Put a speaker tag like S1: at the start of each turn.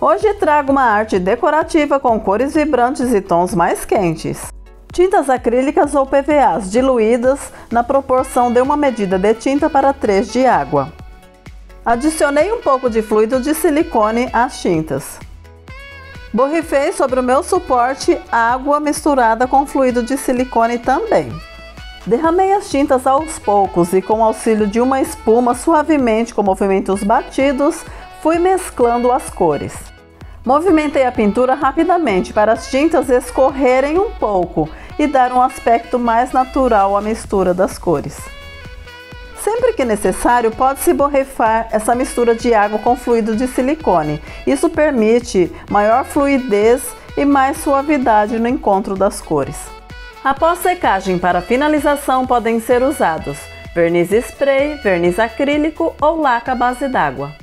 S1: Hoje trago uma arte decorativa com cores vibrantes e tons mais quentes. Tintas acrílicas ou PVAs diluídas na proporção de uma medida de tinta para 3 de água. Adicionei um pouco de fluido de silicone às tintas. Borrifei sobre o meu suporte água misturada com fluido de silicone também. Derramei as tintas aos poucos e, com o auxílio de uma espuma, suavemente com movimentos batidos, fui mesclando as cores. Movimentei a pintura rapidamente para as tintas escorrerem um pouco e dar um aspecto mais natural à mistura das cores. Sempre que necessário, pode-se borrifar essa mistura de água com fluido de silicone. Isso permite maior fluidez e mais suavidade no encontro das cores. Após secagem para finalização, podem ser usados verniz spray, verniz acrílico ou laca à base d'água.